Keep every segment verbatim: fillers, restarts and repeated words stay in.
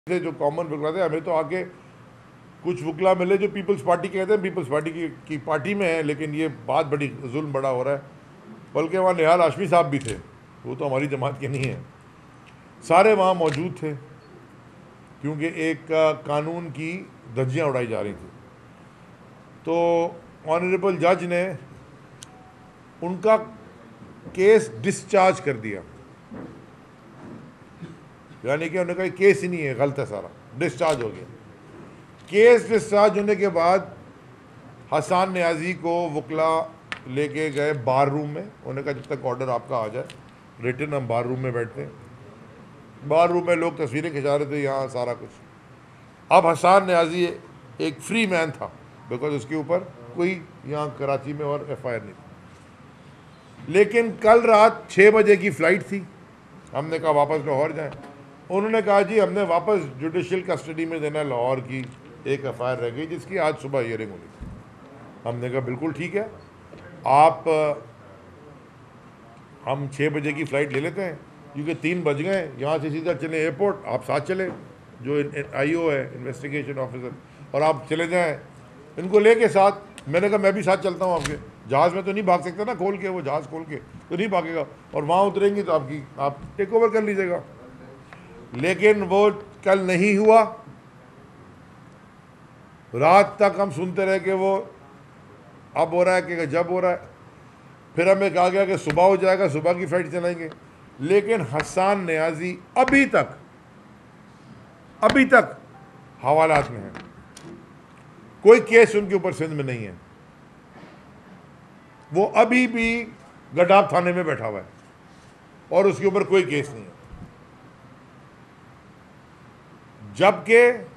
थे जो कॉमन वकला थे, हमें तो आके कुछ वकला मिले जो पीपल्स पार्टी कहते हैं, पीपल्स पार्टी की, की पार्टी में है, लेकिन ये बात बड़ी जुल्म बड़ा हो रहा है। बल्कि वहाँ निहाल हाशमी साहब भी थे, वो तो हमारी जमात के नहीं हैं, सारे वहाँ मौजूद थे क्योंकि एक कानून की धज्जियाँ उड़ाई जा रही थी। तो ऑनरेबल जज ने उनका केस डिस्चार्ज कर दिया, यानी कि उन्होंने कहा केस ही नहीं है, गलत है, सारा डिस्चार्ज हो गया। केस डिस्चार्ज होने के बाद हसन न्याजी को वकला लेके गए बार रूम में। उन्होंने कहा जब तक ऑर्डर आपका आ जाए रिटर्न, हम बार रूम में बैठते हैं। बार रूम में लोग तस्वीरें खिंचा रहे थे, यहाँ सारा कुछ। अब हसन न्याजी एक फ्री मैन था बिकॉज उसके ऊपर कोई यहाँ कराची में और एफ आई आर नहीं थी। लेकिन कल रात छः बजे की फ़्लाइट थी, हमने कहा वापस लाहौर जाएं। उन्होंने कहा जी हमने वापस जुडिशल कस्टडी में देना लाहौर की एक एफ आई आर रह गई जिसकी आज सुबह हियरिंग होनी थी। हमने कहा बिल्कुल ठीक है, आप हम छः बजे की फ़्लाइट ले लेते हैं क्योंकि तीन बज गए, यहाँ से सीधा चले एयरपोर्ट, आप साथ चले जो आई ओ है इन्वेस्टिगेशन ऑफिसर, और आप चले जाएं इनको लेके साथ। मैंने कहा मैं भी साथ चलता हूँ आपके, जहाज़ में तो नहीं भाग सकते ना खोल के, वो जहाज़ खोल के तो नहीं भागेगा, और वहाँ उतरेंगी तो आपकी आप टेक ओवर कर लीजिएगा। लेकिन वो कल नहीं हुआ। रात तक हम सुनते रहे कि वो अब हो रहा है कि जब हो रहा है। फिर हमें कहा गया कि सुबह हो जाएगा, सुबह की फ्लाइट चलाएंगे। लेकिन हसन न्याजी अभी तक अभी तक हवालात में है, कोई केस उनके ऊपर सिंध में नहीं है। वो अभी भी गडाब थाने में बैठा हुआ है और उसके ऊपर कोई केस नहीं है। जबकि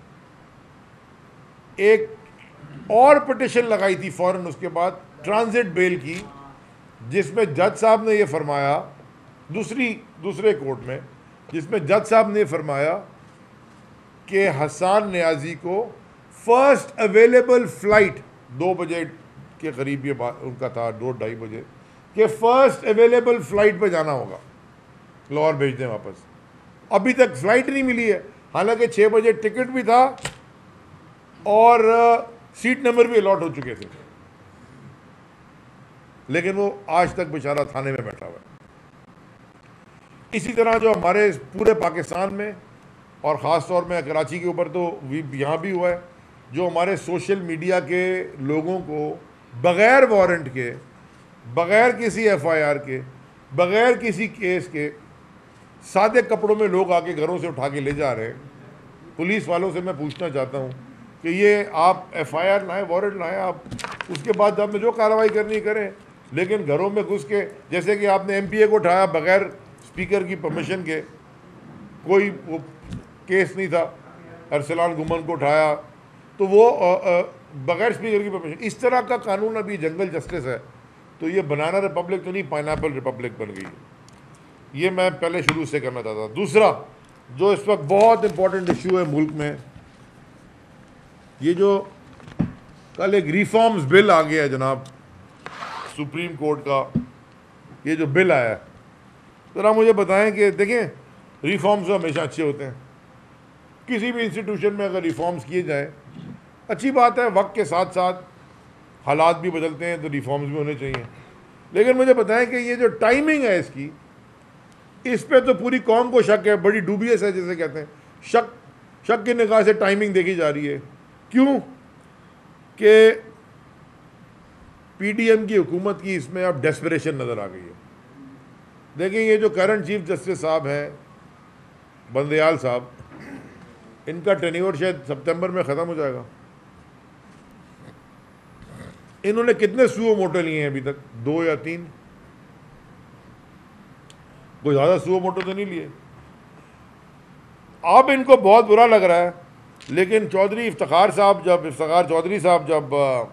एक और पिटिशन लगाई थी फौरन उसके बाद ट्रांजिट बेल की, जिसमें जज साहब ने यह फरमाया, दूसरी दूसरे कोर्ट में, जिसमें जज साहब ने फरमाया कि हसन न्याजी को फर्स्ट अवेलेबल फ्लाइट दो बजे के करीब, ये उनका था दो ढाई बजे, कि फर्स्ट अवेलेबल फ्लाइट पे जाना होगा, लाहौर भेज दें वापस। अभी तक फ्लाइट नहीं मिली है, हालांकि छः बजे टिकट भी था और सीट नंबर भी अलॉट हो चुके थे, लेकिन वो आज तक बेचारा थाने में बैठा हुआ है। इसी तरह जो हमारे पूरे पाकिस्तान में और ख़ास तौर में कराची के ऊपर तो यहाँ भी हुआ है, जो हमारे सोशल मीडिया के लोगों को बग़ैर वारंट के, बग़ैर किसी एफ आई आर के, बग़ैर किसी केस के, सादे कपड़ों में लोग आके घरों से उठा के ले जा रहे हैं। पुलिस वालों से मैं पूछना चाहता हूँ कि ये आप एफ आई आर लाएँ, वारंट लाएँ, आप उसके बाद आपने जो कार्रवाई करनी करें, लेकिन घरों में घुस के, जैसे कि आपने एम पी ए को उठाया बग़ैर स्पीकर की परमिशन के, कोई वो केस नहीं था, अरसलान गुमन को उठाया तो वो बग़ैर स्पीकर की परमिशन। इस तरह का कानून अभी जंगल जस्टिस है, तो ये बनाना रिपब्लिक तो नहीं, पाइनएप्पल रिपब्लिक बन गई है। ये मैं पहले शुरू से करना चाहता। दूसरा जो इस वक्त बहुत इंपॉर्टेंट इशू है मुल्क में, ये जो कल एक रिफॉर्म्स बिल आ गया है जनाब सुप्रीम कोर्ट का, ये जो बिल आया है, ज़रा मुझे बताएं कि देखें रिफॉर्म्स तो हमेशा अच्छे होते हैं, किसी भी इंस्टीट्यूशन में अगर रिफॉर्म्स किए जाएं अच्छी बात है, वक्त के साथ साथ हालात भी बदलते हैं तो रिफॉर्म्स भी होने चाहिए। लेकिन मुझे बताएं कि ये जो टाइमिंग है इसकी, इस पे तो पूरी कौम को शक है, बड़ी डूबियस है जैसे कहते हैं, शक शक की निगाह से टाइमिंग देखी जा रही है। क्यों कि पी डी एम की हुकूमत की इसमें अब डेस्परेशन नज़र आ गई है। देखिए ये जो करंट चीफ जस्टिस साहब हैं बंदयाल साहब, इनका टेन्योर शायद सितंबर में ख़त्म हो जाएगा। इन्होंने कितने सुओ मोटो लिए हैं अभी तक? दो या तीन, कोई ज़्यादा सुओ मोटो तो नहीं लिए। अब इनको बहुत बुरा लग रहा है, लेकिन चौधरी इफ्तिखार साहब जब इफ्तिखार चौधरी साहब जब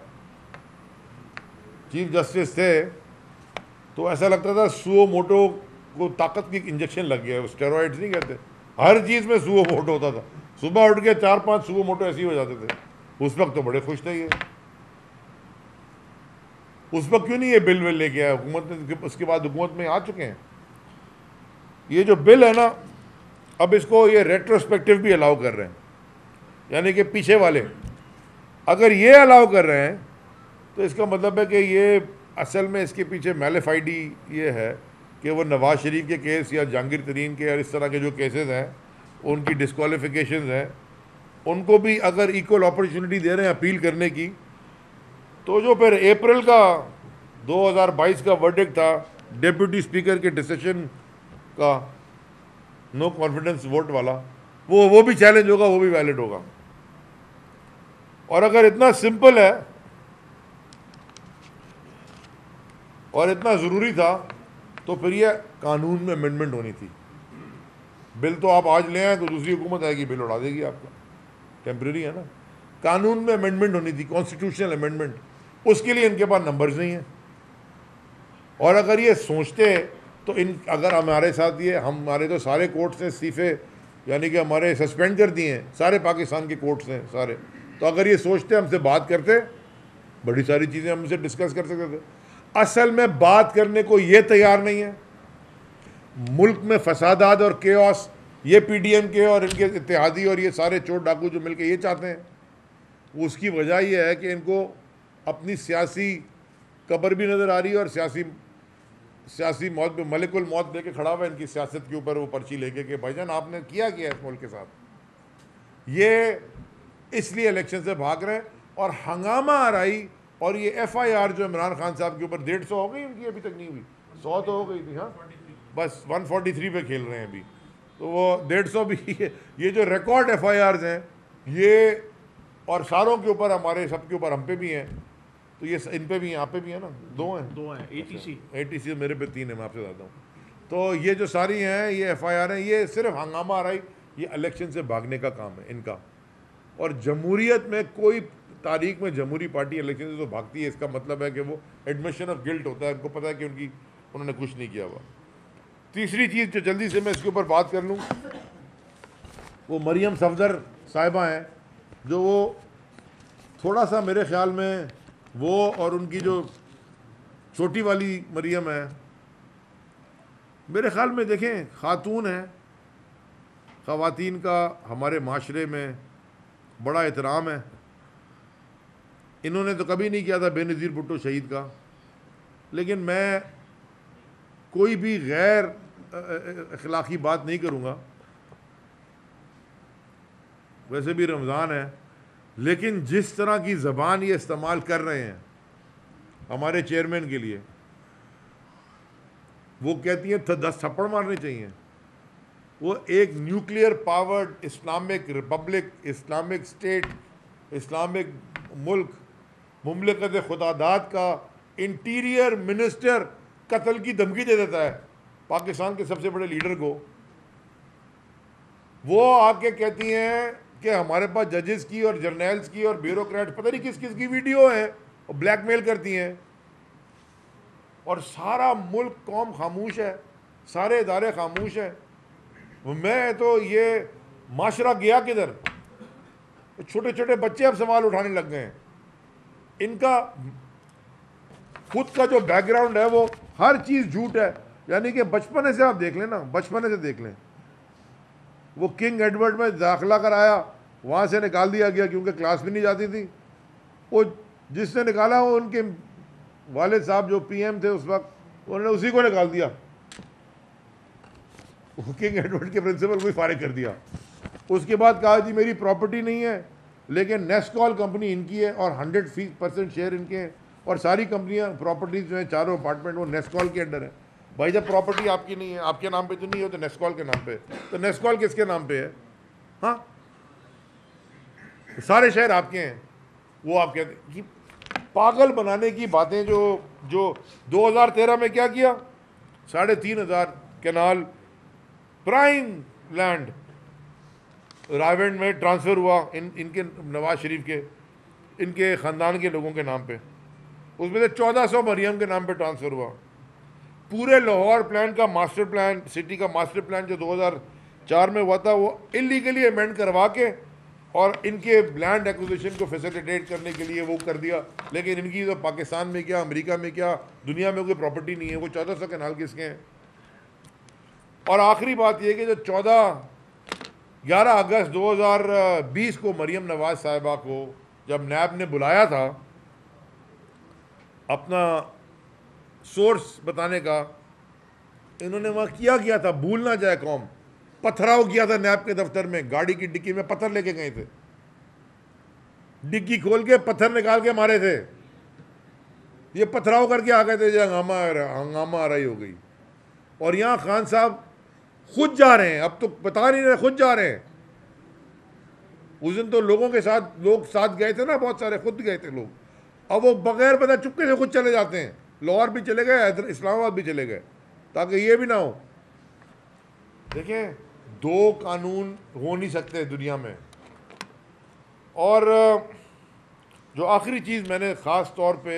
चीफ जस्टिस थे तो ऐसा लगता था सुओ मोटो को ताकत की इंजेक्शन लग गया है। स्टेरॉइड्स नहीं कहते, हर चीज़ में सुओ मोटो होता था। सुबह उठ के चार पांच सुओ मोटो ऐसे ही हो जाते थे। उस वक्त तो बड़े खुश थे ये, उस वक्त क्यों नहीं ये बिल विल लेके आया हुकूमत ने? उसके बाद हुकूमत में आ चुके हैं। ये जो बिल है ना, अब इसको ये रेट्रोस्पेक्टिव भी अलाउ कर रहे हैं, यानी कि पीछे वाले अगर ये अलाउ कर रहे हैं तो इसका मतलब है कि ये असल में इसके पीछे मैलेफाइडी ये है कि वो नवाज शरीफ के केस या जहांगीर तरीन के और इस तरह के जो केसेस हैं उनकी डिस्क्वालिफिकेशंस हैं, उनको भी अगर इक्वल अपॉर्चुनिटी दे रहे हैं अपील करने की, तो जो फिर अप्रैल का दो हज़ार बाईस का वर्डिक्ट था डिप्टी स्पीकर के डिसीजन का नो कॉन्फिडेंस वोट वाला, वो वो भी चैलेंज होगा, वो भी वैलिड होगा। और अगर इतना सिंपल है और इतना ज़रूरी था तो फिर ये कानून में अमेंडमेंट होनी थी। बिल तो आप आज ले आए तो दूसरी हुकूमत आएगी, बिल उड़ा देगी आपका, टेम्परेरी है ना। कानून में अमेंडमेंट होनी थी, कॉन्स्टिट्यूशनल अमेंडमेंट, उसके लिए इनके पास नंबर्स नहीं हैं। और अगर ये सोचते तो इन अगर हमारे साथ ये हम हमारे तो सारे कोर्ट्स ने इस्तीफे यानी कि हमारे सस्पेंड कर दिए हैं, सारे पाकिस्तान के कोर्ट्स हैं सारे, तो अगर ये सोचते हमसे बात करते बड़ी सारी चीज़ें हमसे डिस्कस कर सकते थे। असल में बात करने को ये तैयार नहीं है। मुल्क में फसादात और केओस ये पीडीएम के और इनके इत्तेहादी और ये सारे चोर डाकू जो मिलके ये चाहते हैं, उसकी वजह यह है कि इनको अपनी सियासी कब्र भी नज़र आ रही है और सियासी सियासी मौत पे मलिकुल मौत दे के खड़ा हुआ है इनकी सियासत के ऊपर, वो पर्ची लेके कि भाईजान आपने किया किया इस मुल्क के साथ। ये इसलिए इलेक्शन से भाग रहे हैं और हंगामा आ रही। और ये एफ आई आर जो इमरान खान साहब के ऊपर डेढ़ सौ हो गई उनकी, अभी तक नहीं हुई, सौ तो हो गई थी, हाँ बस वन फोर्टी थ्री पे खेल रहे हैं अभी, तो वो डेढ़ सौ भी ये जो रिकॉर्ड एफ आई आर्स हैं ये, और सारों के ऊपर हमारे सबके ऊपर हम पे भी हैं, तो ये इन पे भी हैं, आप पे भी है ना, दो हैं दो हैं A T C A T C मेरे पे तीन है, मैं आपसे बताता हूँ। तो ये जो सारी हैं ये एफ आई आर हैं, ये सिर्फ हंगामा आ रही, ये इलेक्शन से भागने का काम है इनका। और जमहूरियत में कोई तारीख में जमहूरी पार्टी इलेक्शन से तो भागती है, इसका मतलब है कि वो एडमिशन ऑफ गिल्ट होता है, उनको पता है कि उनकी उन्होंने कुछ नहीं किया हुआ। तीसरी चीज़ जो जल्दी से मैं इसके ऊपर बात कर लूँ, वो मरियम सफदर साहिबा हैं, जो वो थोड़ा सा मेरे ख्याल में वो और उनकी जो छोटी वाली मरियम है, मेरे ख्याल में देखें खातून है, ख़वातीन का हमारे माशरे में बड़ा एहतराम है। इन्होंने तो कभी नहीं किया था बेनज़ीर भुट्टो शहीद का, लेकिन मैं कोई भी गैर अखलाक़ी बात नहीं करूँगा, वैसे भी रमज़ान है, लेकिन जिस तरह की ज़बान ये इस्तेमाल कर रहे हैं हमारे चेयरमैन के लिए, वो कहती हैं तो दस थप्पड़ मारने चाहिए। वो एक nuclear powered Islamic republic, Islamic state, Islamic मुल्क, मुमलिकत खुदादात का इंटीरियर मिनिस्टर कत्ल की धमकी दे देता है पाकिस्तान के सबसे बड़े लीडर को। वो आके कहती हैं कि हमारे पास जजेस की और जर्नल्स की और ब्यूरोक्रेट पता नहीं किस किस की वीडियो है, और ब्लैकमेल करती हैं, और सारा मुल्क कौम खामोश है, सारे इदारे खामोश हैं। मैं तो ये माशरा गया किधर, छोटे छोटे बच्चे अब सवाल उठाने लग गए हैं। इनका खुद का जो बैकग्राउंड है वो हर चीज़ झूठ है, यानी कि बचपने से आप देख लें ना, बचपने से देख लें, वो किंग एडवर्ड में दाखिला कराया, वहाँ से निकाल दिया गया क्योंकि क्लास भी नहीं जाती थी। वो जिसने निकाला वो उनके वालिद साहब जो पीएम थे उस वक्त, उन्होंने उसी को निकाल दिया, किंग एडवर्ड के प्रिंसिपल को ही फारिग कर दिया। उसके बाद कहा जी मेरी प्रॉपर्टी नहीं है, लेकिन नेस्कॉल कंपनी इनकी है और हंड्रेड फीस परसेंट शेयर इनके हैं, और सारी कंपनियां प्रॉपर्टीज जो हैं चारों अपार्टमेंट वो नेस्कॉल के अंडर है। भाई जब प्रॉपर्टी आपकी नहीं है, आपके नाम पे तो नहीं हो, तो नेस्कॉल के नाम पे, तो नेस्कॉल किसके नाम पे है? हाँ, सारे शेयर आपके हैं। वो आप कहते कि पागल बनाने की बातें। जो जो दो हज़ार तेरह में क्या किया, साढ़े तीन हज़ार कैनाल प्राइम लैंड रायवेंड में ट्रांसफ़र हुआ इन इनके नवाज शरीफ के इनके ख़ानदान के लोगों के नाम पे, उसमें से चौदह सौ मरियम के नाम पे ट्रांसफ़र हुआ। पूरे लाहौर प्लान का मास्टर प्लान, सिटी का मास्टर प्लान जो दो हज़ार चार में हुआ था, वो इलीगली अमेंड करवा के और इनके लैंड एक्विजिशन को फैसिलिटेट करने के लिए वो कर दिया। लेकिन इनकी तो पाकिस्तान में क्या, अमेरिका में क्या, दुनिया में कोई प्रॉपर्टी नहीं है। वो चौदह सौ कैनाल किसके हैं? और आखिरी बात यह कि जो चौदह ग्यारह अगस्त दो हज़ार बीस को मरियम नवाज साहिबा को जब नैब ने बुलाया था अपना सोर्स बताने का, इन्होंने वहाँ किया किया था, भूल ना जाए कौम, पथराव किया था नैब के दफ्तर में, गाड़ी की डिक्की में पत्थर लेके गए थे, डिक्की खोल के पत्थर निकाल के मारे थे, ये पथराव करके आ गए थे, जो हंगामा हंगामा आ रही हो गई। और यहाँ खान साहब खुद जा रहे हैं, अब तो बता नहीं रहे, खुद जा रहे हैं। उस दिन तो लोगों के साथ लोग साथ गए थे ना, बहुत सारे, खुद गए थे लोग, अब वो बगैर पता चुपके से खुद चले जाते हैं, लाहौर भी चले गए, इस्लामाबाद भी चले गए, ताकि ये भी ना हो। देखें, दो कानून हो नहीं सकते दुनिया में। और जो आखिरी चीज़ मैंने ख़ास तौर पे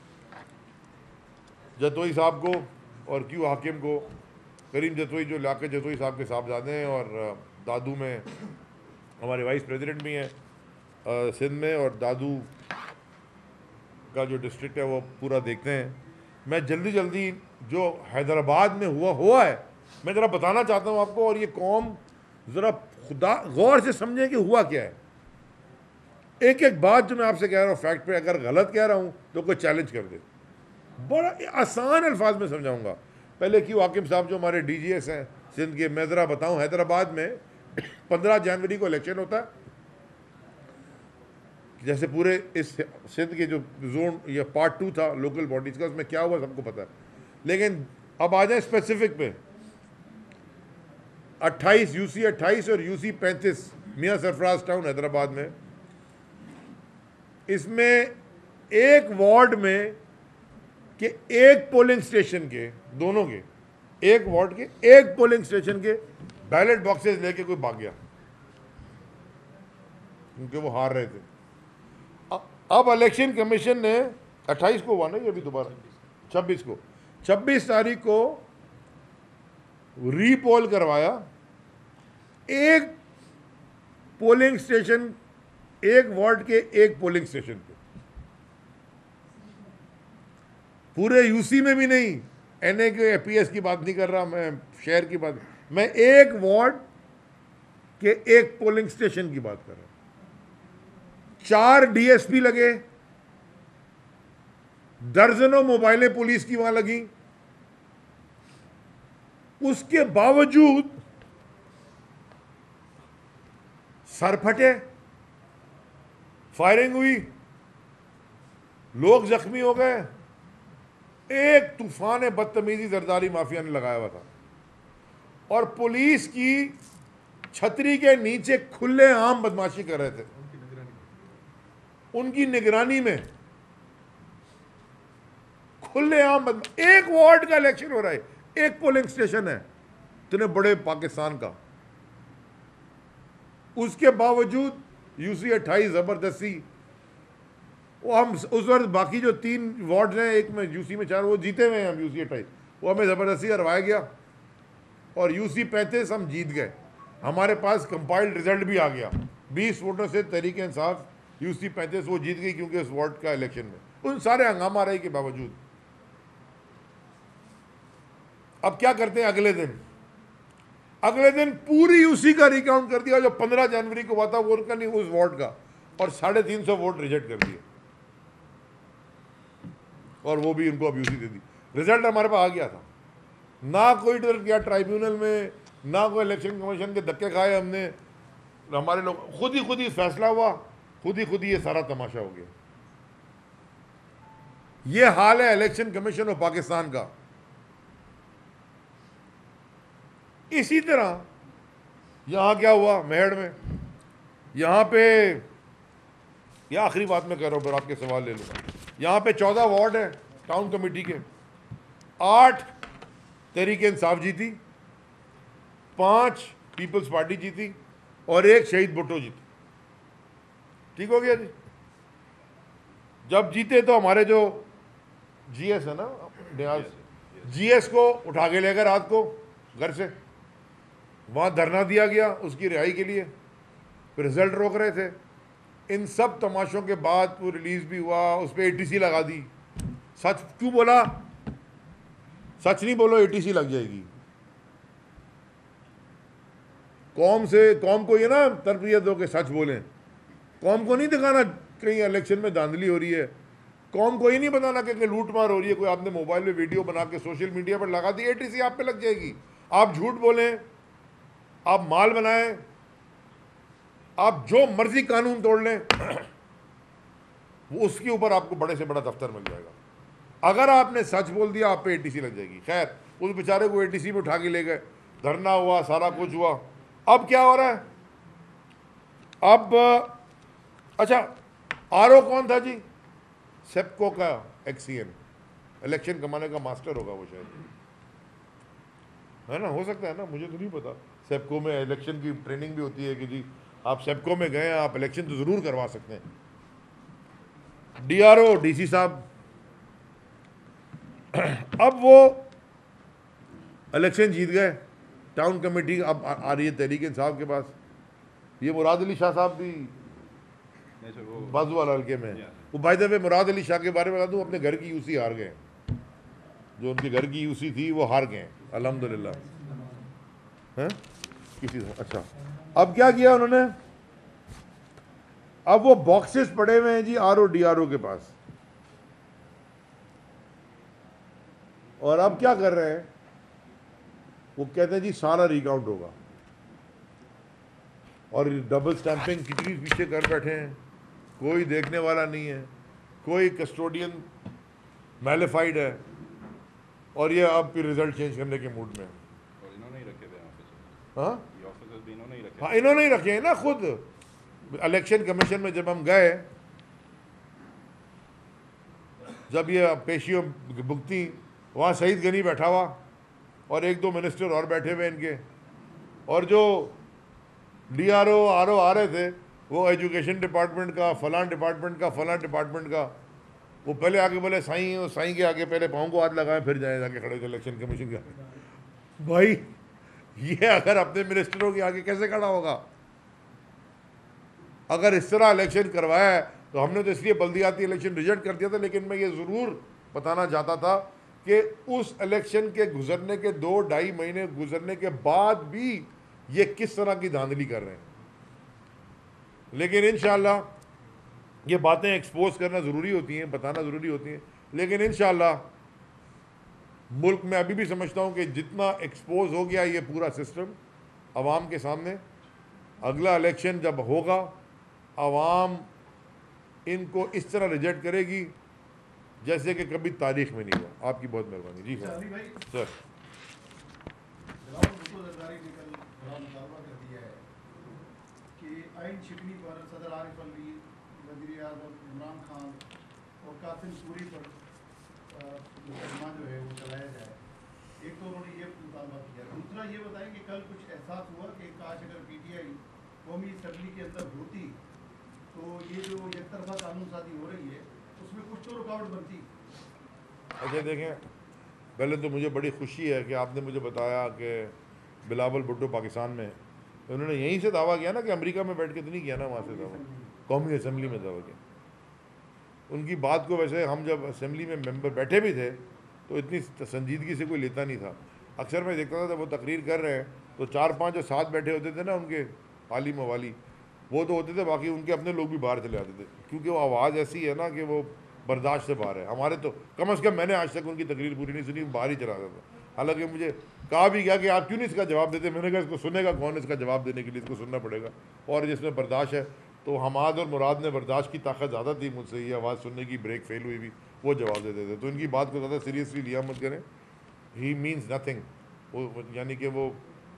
जतोई साहब को और क्यू हाकिम को, करीम जतोई जो लाके जतोई साहब के साहबजादे हैं, और दादू में हमारे वाइस प्रेसिडेंट भी हैं सिंध में, और दादू का जो डिस्ट्रिक्ट है वो पूरा देखते हैं। मैं जल्दी जल्दी जो हैदराबाद में हुआ हुआ है मैं ज़रा बताना चाहता हूँ आपको, और ये कौम ज़रा खुदा गौर से समझें कि हुआ क्या है। एक एक बात जो मैं आपसे कह रहा हूँ फैक्ट पे, अगर गलत कह रहा हूँ तो कोई चैलेंज कर दे, बड़ा आसान अल्फाज में समझाऊंगा। पहले क्यों हाकिम साहब जो हमारे डी जी एस हैं सिंध के, मैं ज़रा बताऊँ, हैदराबाद में पंद्रह जनवरी को इलेक्शन होता है, जैसे पूरे इस सिंध के जो जोन या पार्ट टू था लोकल बॉडीज़ का, उसमें क्या हुआ सबको पता है। लेकिन अब आ जाए स्पेसिफिक पे, अट्ठाईस यूसी अट्ठाईस और यूसी पैंतीस मियाँ सरफराज टाउन हैदराबाद में, इसमें एक वार्ड में के एक पोलिंग स्टेशन के, दोनों के, एक वार्ड के एक पोलिंग स्टेशन के बैलेट बॉक्सेस लेके कोई भाग गया, क्योंकि वो हार रहे थे। अब इलेक्शन कमीशन ने अट्ठाईस को हुआ ना, ये अभी दोबारा छब्बीस को, छब्बीस तारीख को रीपोल करवाया, एक पोलिंग स्टेशन, एक वार्ड के एक पोलिंग स्टेशन पे, पूरे यूसी में भी नहीं, एनए के पीएस की बात नहीं कर रहा मैं, शहर की बात, मैं एक वार्ड के एक पोलिंग स्टेशन की बात कर रहा हूं। चार डीएसपी लगे, दर्जनों मोबाइलें पुलिस की वहां लगी, उसके बावजूद सर फटे, फायरिंग हुई, लोग जख्मी हो गए, एक तूफान बदतमीजी जरदारी माफिया ने लगाया हुआ था, और पुलिस की छतरी के नीचे खुले आम बदमाशी कर रहे थे, उनकी निगरानी में खुले आम बदमाशी। एक वार्ड का इलेक्शन हो रहा है, एक पोलिंग स्टेशन है इतने बड़े पाकिस्तान का, उसके बावजूद यूसी अट्ठाईस जबरदस्ती, वो हम उस वक्त बाकी जो तीन वार्ड हैं, एक में यूसी में चार, वो जीते हुए हैं हम, यूसी अट्ठाईस वो हमें ज़बरदस्ती हरवाया गया, और यूसी पैंतीस हम जीत गए, हमारे पास कंपाइल्ड रिजल्ट भी आ गया, बीस वोटों से तहरीक इंसाफ यूसी पैंतीस वो जीत गई, क्योंकि उस वार्ड का इलेक्शन में उन सारे हंगामा रहे के बावजूद। अब क्या करते हैं, अगले दिन अगले दिन पूरी यूसी का रिकाउंट कर दिया, जो पंद्रह जनवरी को हुआ था वो उनका नहीं, उस वार्ड का, और साढ़े तीन सौ वोट रिजेक्ट कर दिए, और वो भी उनको अब यूसी दे दी। रिजल्ट हमारे पास आ गया था, ना कोई डर गया ट्राइब्यूनल में, ना कोई इलेक्शन कमीशन के धक्के खाए हमने, हमारे लोग खुद ही खुद ही फैसला हुआ, खुद ही खुद ही ये सारा तमाशा हो गया। ये हाल है इलेक्शन कमीशन ऑफ पाकिस्तान का। इसी तरह यहां क्या हुआ मेहड़ में, यहां पे, यह आखिरी बात मैं कह रहा हूं, फिर आपके सवाल ले लूंगा। यहां पे चौदह वार्ड है टाउन कमेटी के, आठ तहरीक इंसाफ जीती, पांच पीपल्स पार्टी जीती, और एक शहीद भुट्टो जीती। ठीक हो गया जी। जब जीते तो हमारे जो जीएस है ना, न्याज जीएस को उठा के लेकर रात को घर से वहां धरना दिया गया उसकी रिहाई के लिए, फिर रिजल्ट रोक रहे थे। इन सब तमाशों के बाद वो रिलीज भी हुआ, उस पर एटीसी लगा दी। सच क्यों बोला, सच नहीं बोलो एटीसी लग जाएगी। कौम से कौम को ये ना तरबियत हो के सच बोलें, कौम को नहीं दिखाना कहीं इलेक्शन में धांधली हो रही है, कौम को ये नहीं बताना कि लूट मार हो रही है, कोई आपने मोबाइल में वीडियो बना के सोशल मीडिया पर लगा दी, एटीसी आप पे लग जाएगी। आप झूठ बोलें, आप माल बनाएं, आप जो मर्जी कानून तोड़ लें, वो उसके ऊपर आपको बड़े से बड़ा दफ्तर मिल जाएगा। अगर आपने सच बोल दिया आप पे एटीसी लग जाएगी। खैर, उस बेचारे को एटीसी में उठा के ले गए, धरना हुआ, सारा कुछ हुआ। अब क्या हो रहा है? अब अच्छा, आरओ कौन था जी? सेप्को का एक्सीएन, इलेक्शन कमाने का मास्टर होगा वो शायद, है ना? हो सकता है ना, मुझे तो नहीं पता। सेप्को में इलेक्शन की ट्रेनिंग भी होती है कि जी आप सेप्को में गए, आप इलेक्शन तो ज़रूर करवा सकते हैं। डीआरओ डीसी साहब, अब वो इलेक्शन जीत गए, टाउन कमेटी अब आ, आ रही है तहरीक इंसाफ के पास। ये मुराद अली शाह साहब भी बाजू वाला हल्के में, वो भाई दफे मुराद अली शाह के बारे में बता दूँ, अपने घर की यूसी हार गए, जो उनके घर की यूसी थी वो हार गए अल्हम्दुलिल्लाह। हैं किसी अच्छा, अब क्या किया उन्होंने? अब वो बॉक्सेस पड़े हुए हैं जी आरओ डीआरओ के पास, और अब क्या कर रहे हैं? वो कहते हैं जी सारा रिकाउंट होगा, और डबल स्टैंपिंग कितनी पीछे कर बैठे हैं, कोई देखने वाला नहीं है, कोई कस्टोडियन मैलिफाइड है, और ये अब फिर रिजल्ट चेंज करने के मूड में। और इन्होंने ही रखे थे ऑफिसर्स, हाँ ये ऑफिसर्स भी इन्होंने ही रखे। हाँ, इन्होंने ही रखे हैं ना खुद। इलेक्शन कमीशन में जब हम गए, जब ये पेशियों भुगती, वहाँ शहीद गनी बैठा हुआ और एक दो मिनिस्टर और बैठे हुए इनके, और जो डीआरओ आरओ आ रहे थे वो एजुकेशन डिपार्टमेंट का, फलां डिपार्टमेंट का, फलां डिपार्टमेंट का, वो पहले आके बोले साईं, और साईं के आगे पहले पाँव को हाथ लगाए, फिर जाए जाके खड़े थे इलेक्शन कमीशन के आगे। भाई ये अगर अपने मिनिस्टरों के आगे कैसे खड़ा होगा? अगर इस तरह इलेक्शन करवाया है तो हमने तो इसलिए बल्दियाती इलेक्शन रिजेक्ट कर दिया था, लेकिन मैं ये ज़रूर बताना चाहता था कि उस इलेक्शन के गुजरने के दो ढाई महीने गुजरने के बाद भी ये किस तरह की धांधली कर रहे हैं। लेकिन इंशाअल्लाह ये बातें एक्सपोज करना ज़रूरी होती हैं, बताना ज़रूरी होती हैं, लेकिन इंशाअल्लाह मुल्क में अभी भी समझता हूँ कि जितना एक्सपोज हो गया ये पूरा सिस्टम आवाम के सामने, अगला इलेक्शन जब होगा आवाम इनको इस तरह रिजेक्ट करेगी जैसे कि कभी तारीख में नहीं हुआ। आपकी बहुत मेहरबानी जी सर। सर आइन शिकनी पर सदर आरिफ अलवी, वज़ीर आज़म इमरान खान और कासिम सूरी पर मुकदमा जो है वो चलाया जाए। एक तो उन्होंने ये मुतालबा किया। दूसरा ये बताएं कि कल कुछ एहसास हुआ कि काश अगर पीटीआई कौमी असम्बली के अंदर होती तो ये जो एक तरफा कानून साजी हो रही है उसमें कुछ तो रुकावट बनती। अच्छा देखें, पहले तो मुझे बड़ी खुशी है कि आपने मुझे बताया कि बिलावल भुट्टो पाकिस्तान में, उन्होंने यहीं से दावा किया ना कि अमेरिका में बैठ के तो नहीं किया ना, वहाँ से दावा कौमी असम्बली में दावा किया। उनकी बात को वैसे हम जब असम्बली में मेंबर बैठे भी थे तो इतनी संजीदगी से कोई लेता नहीं था। अक्सर मैं देखता था जब वो तकरीर कर रहे हैं तो चार पांच जो साथ बैठे होते थे ना उनके आलिम वाली, वो तो होते थे, बाकी उनके अपने लोग भी बाहर चले आते थे, क्योंकि वो आवाज़ ऐसी है ना कि वो बर्दाश्त से बाहर है। हमारे तो कम अज़ कम मैंने आज तक उनकी तकरीर पूरी नहीं सुनी, बाहर ही चला जाता था। हालांकि मुझे कहा भी गया कि आप क्यों नहीं इसका जवाब देते, मैंने कहा इसको सुनेगा कौन, इसका जवाब देने के लिए इसको सुनना पड़ेगा, और जिसमें बर्दाश्त है। तो हमाद और मुराद ने बर्दाश्त की ताकत ज़्यादा थी मुझसे, ये आवाज़ सुनने की ब्रेक फेल हुई भी, वो जवाब देते थे। तो इनकी बात को ज़्यादा सीरियसली लिया मत करें, ही मीन्स नथिंग, वो यानी कि वो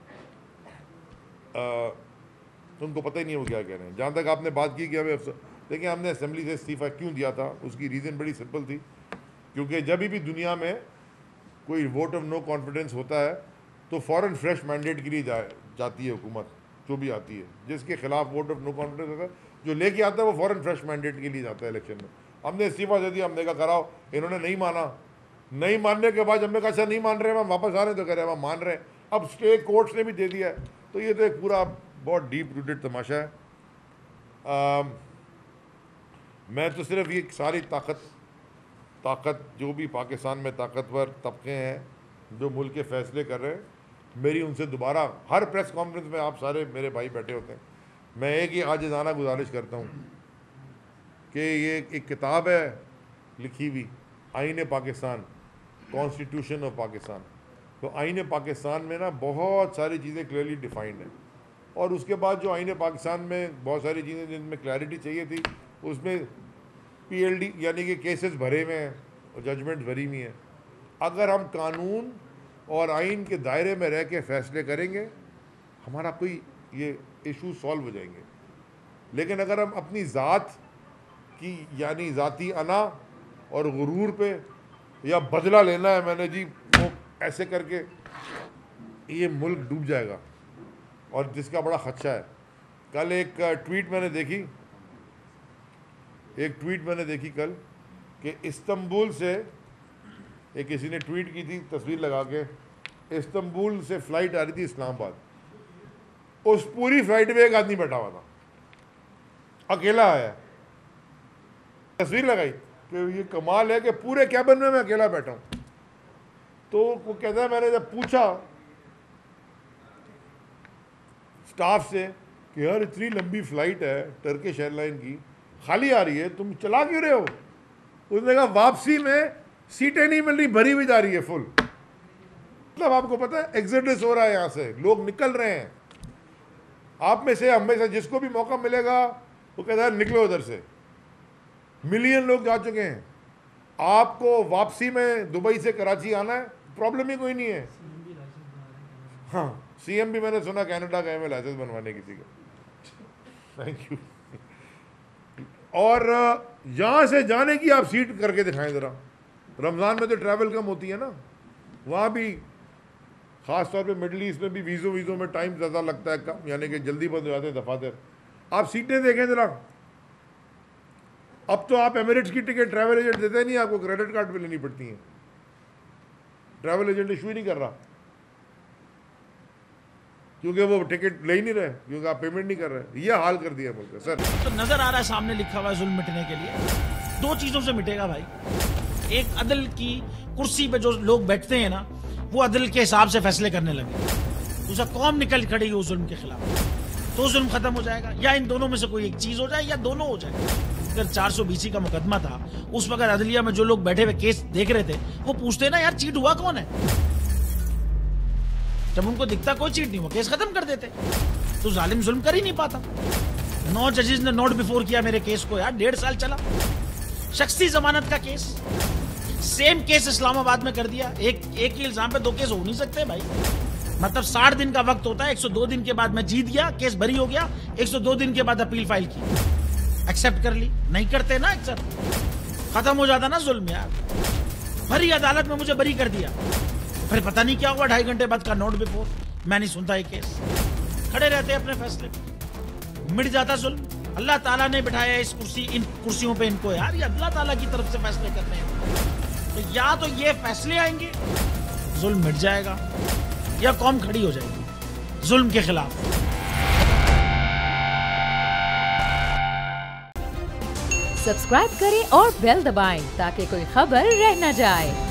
आ, उनको पता ही नहीं है वो क्या कह रहे हैं। जहाँ तक आपने बात की कि हमें अफसर, देखिए हमने असम्बली से इस्तीफ़ा क्यों दिया था, उसकी रीज़न बड़ी सिंपल थी, क्योंकि जब भी दुनिया में कोई वोट ऑफ नो कॉन्फिडेंस होता है तो फ़ौरन फ्रेश मैंडेट के लिए जा, जाती है हुकूमत, जो भी आती है, जिसके खिलाफ वोट ऑफ नो कॉन्फिडेंस होता है, जो लेके आता है वो फ़ौरन फ्रेश मैंडेट के लिए जाता है इलेक्शन में। हमने इस्तीफ़ा दे दिया, हमने कहा कराओ, इन्होंने नहीं माना। नहीं मानने के बाद हमने कहा अच्छा नहीं मान रहे हैं, हम वापस आ रहे हैं, तो कह रहे हैं हम मान रहे हैं। अब स्टेट कोर्ट्स ने भी दे दिया है, तो ये तो एक पूरा बहुत डीप रूटेड तमाशा है। आ, मैं तो सिर्फ ये सारी ताकत ताकत जो भी पाकिस्तान में ताकतवर तबके हैं जो मुल्क के फ़ैसले कर रहे हैं, मेरी उनसे दोबारा हर प्रेस कॉन्फ्रेंस में आप सारे मेरे भाई बैठे होते हैं, मैं एक ही आजिज़ाना गुजारिश करता हूँ कि ये एक किताब है लिखी हुई, आईन पाकिस्तान, कॉन्स्टिट्यूशन ऑफ पाकिस्तान। तो आईन पाकिस्तान में ना बहुत सारी चीज़ें क्लियरली डिफाइंड हैं, और उसके बाद जो आईन पाकिस्तान में बहुत सारी चीज़ें जिनमें क्लैरिटी चाहिए थी, उसमें पीएलडी यानी कि केसेस भरे हुए हैं और जजमेंट भरी हुई हैं। अगर हम कानून और आइन के दायरे में रह के फैसले करेंगे, हमारा कोई ये इशू सॉल्व हो जाएंगे। लेकिन अगर हम अपनी ज़ात की यानी ज़ाती अना और गुरूर पे या बदला लेना है मैंने जी वो ऐसे करके, ये मुल्क डूब जाएगा, और जिसका बड़ा खदशा है। कल एक ट्वीट मैंने देखी एक ट्वीट मैंने देखी कल कि इस्तांबुल से एक किसी ने ट्वीट की थी तस्वीर लगा के, इस्तांबुल से फ़्लाइट आ रही थी इस्लामाबाद, उस पूरी फ्लाइट में एक आदमी बैठा हुआ था, अकेला आया, तस्वीर लगाई कि ये कमाल है कि पूरे कैबिन में मैं अकेला बैठा हूँ। तो वो कहता है मैंने जब पूछा स्टाफ से कि यार इतनी लंबी फ़्लाइट है टर्किश एयरलाइन की, खाली आ रही है, तुम चला क्यों रहे हो? उसने कहा वापसी में सीटें नहीं मिल रही, भरी हुई जा रही है फुल। मतलब आपको पता है एग्जिडस हो रहा है, यहाँ से लोग निकल रहे हैं। आप में से हम में से जिसको भी मौका मिलेगा वो कहता है निकलो उधर से। मिलियन लोग जा चुके हैं। आपको वापसी में दुबई से कराची आना है, प्रॉब्लम ही कोई नहीं है। हाँ, सीएम भी मैंने सुना कनाडा गए में लाइसेंस बनवाने किसी का। Thank you. और यहाँ से जाने की आप सीट करके दिखाएं ज़रा। रमज़ान में तो ट्रैवल कम होती है ना, वहाँ भी ख़ास तौर पे मिडल ईस्ट में भी वीज़ो वीज़ो में टाइम ज़्यादा लगता है कम, यानी कि जल्दी बंद हो जाते हैं दफातर। आप सीटें देखें ज़रा। अब तो आप एमिरेट्स की टिकट ट्रैवल एजेंट देते नहीं, आपको क्रेडिट कार्ड पे लेनी पड़ती है। ट्रैवल एजेंट इशू ही नहीं कर रहा क्योंकि वो टिकट ले ही नहीं रहे, क्योंकि आप पेमेंट नहीं कर रहे। ये हाल कर दिया मुल्क का सर। तो नजर आ रहा है सामने लिखा हुआ है जुल्म मिटने के लिए दो चीजों से मिटेगा भाई। एक, अदल की कुर्सी पे जो लोग बैठते हैं ना, वो अदल के हिसाब से फैसले करने लगे। दूसरा, कौम निकल खड़ी उस जुल्म के खिलाफ, तो जुल्म खत्म हो जाएगा। या इन दोनों में से कोई एक चीज हो जाए या दोनों हो जाए। अगर चार सौ बीसी का मुकदमा था, उस वक्त अदलिया में जो लोग बैठे हुए केस देख रहे थे, वो पूछते ना यार चीट हुआ कौन है। जब उनको दिखता कोई चीट नहीं हुआ, केस खत्म कर देते। तो जालिम जुल्म कर ही नहीं पाता। नौ जजेस ने नोट बिफोर किया मेरे केस को यार, डेढ़ साल चला। शख्सी जमानत का केस, सेम केस इस्लामाबाद में कर दिया। एक एक ही इल्जाम पे दो केस हो नहीं सकते भाई। मतलब साठ दिन का वक्त होता है, एक सौ दो दिन के बाद मैं जीत गया, केस बरी हो गया, एक सौ दो दिन के बाद अपील फाइल की, एक्सेप्ट कर ली। नहीं करते ना एक्सेप्ट, खत्म हो जाता ना जुल्म यार। भरी अदालत में मुझे बरी कर दिया, फिर पता नहीं क्या हुआ, ढाई घंटे बाद का नोट बिफोर, मैं नहीं सुनता ये केस। खड़े रहते अपने फैसले पे, मिट जाता जुल्म। अल्लाह ताला ने बिठाया इस कुर्सी इन कुर्सियों पे इनको यार, ये अल्लाह ताला की तरफ से फैसले करने हैं। तो या तो ये फैसले आएंगे, जुल्म मिट जाएगा, या कौम खड़ी हो जाएगी जुल्म के खिलाफ। सब्सक्राइब करें और बेल दबाएं ताकि कोई खबर रह न जाए।